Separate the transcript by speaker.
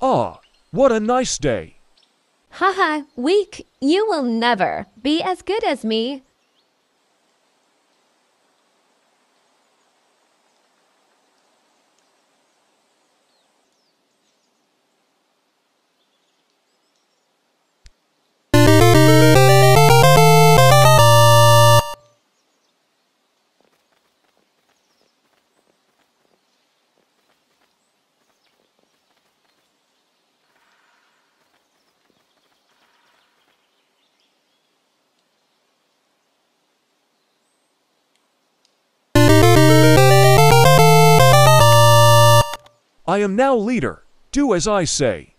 Speaker 1: Ah, what a nice day.
Speaker 2: Haha, weak. You will never be as good as me.
Speaker 1: I am now leader. Do as I say.